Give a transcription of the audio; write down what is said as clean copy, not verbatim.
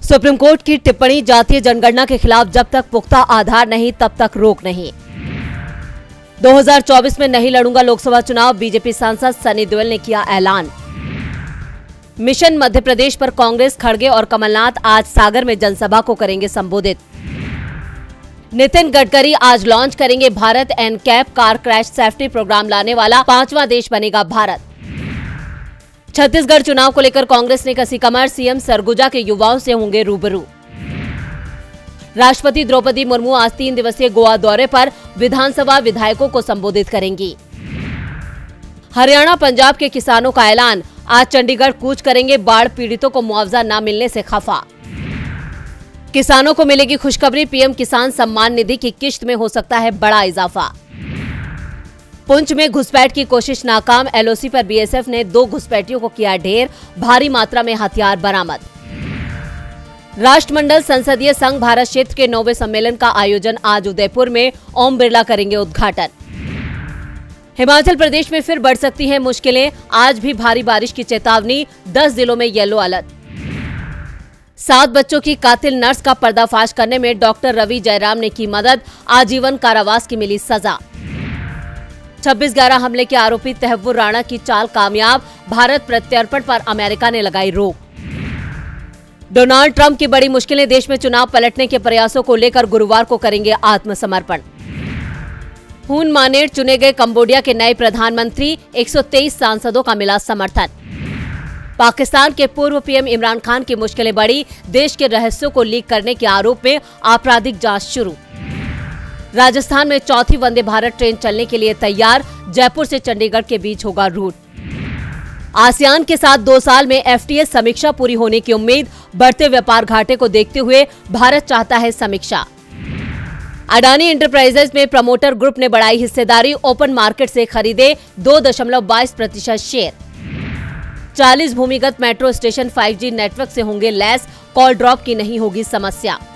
Supreme court की टिप्पणी, जातीय जनगणना के खिलाफ जब तक पुख्ता आधार नहीं तब तक रोक नहीं। 2024 में नहीं लड़ूंगा लोकसभा चुनाव, बीजेपी सांसद सनी देओल ने किया ऐलान। मिशन मध्य प्रदेश पर कांग्रेस, खड़गे और कमलनाथ आज सागर में जनसभा को करेंगे संबोधित। नितिन गडकरी आज लॉन्च करेंगे Bharat NCAP car crash safety programme लाने वाला 5वां देश बनेगा भारत। छत्तीसगढ़ चुनाव को लेकर कांग्रेस ने कसी कमर, सीएम सरगुजा के युवाओं से होंगे रूबरू। राष्ट्रपति द्रौपदी मुर्मू आज 3 दिवसीय गोवा दौरे पर विधानसभा विधायकों को संबोधित करेंगी। हरियाणा पंजाब के किसानों का ऐलान, आज चंडीगढ़ कूच करेंगे, बाढ़ पीड़ितों को मुआवजा न मिलने से खफा। किसानों को मिलेगी खुशखबरी, पीएम किसान सम्मान निधि की किश्त में हो सकता है बड़ा इजाफा। पुंछ में घुसपैठ की कोशिश नाकाम, एलओसी पर बीएसएफ ने 2 घुसपैठियों को किया ढेर, भारी मात्रा में हथियार बरामद। राष्ट्रमंडल संसदीय संघ भारत क्षेत्र के 9वें सम्मेलन का आयोजन आज उदयपुर में, ओम बिरला करेंगे उद्घाटन। हिमाचल प्रदेश में फिर बढ़ सकती हैं मुश्किलें, आज भी भारी बारिश की चेतावनी, 10 जिलों में येलो अलर्ट। 7 बच्चों की कातिल नर्स का पर्दाफाश करने में डॉक्टर रवि जयराम ने की मदद, आजीवन कारावास की मिली सजा। 26/11 हमले के आरोपी तहव्वुर राणा की चाल कामयाब, भारत प्रत्यर्पण पर अमेरिका ने लगाई रोक। डोनाल्ड ट्रंप की बड़ी मुश्किलें, देश में चुनाव पलटने के प्रयासों को लेकर गुरुवार को करेंगे आत्मसमर्पण। हुन मानेट चुने गए कंबोडिया के नए प्रधानमंत्री, 123 सांसदों का मिला समर्थन। पाकिस्तान के पूर्व पीएम इमरान खान की मुश्किलें बढ़ी, देश के रहस्यों को लीक करने के आरोप में आपराधिक जांच शुरू। राजस्थान में 4थी वंदे भारत ट्रेन चलने के लिए तैयार, जयपुर से चंडीगढ़ के बीच होगा रूट। आसियान के साथ 2 साल में एफटीए समीक्षा पूरी होने की उम्मीद, बढ़ते व्यापार घाटे को देखते हुए भारत चाहता है समीक्षा। अडानी इंटरप्राइजेज में प्रमोटर ग्रुप ने बढ़ाई हिस्सेदारी, ओपन मार्केट से खरीदे 2.22% शेयर। 40 भूमिगत मेट्रो स्टेशन 5G नेटवर्क से होंगे लैस, कॉल ड्रॉप की नहीं होगी समस्या।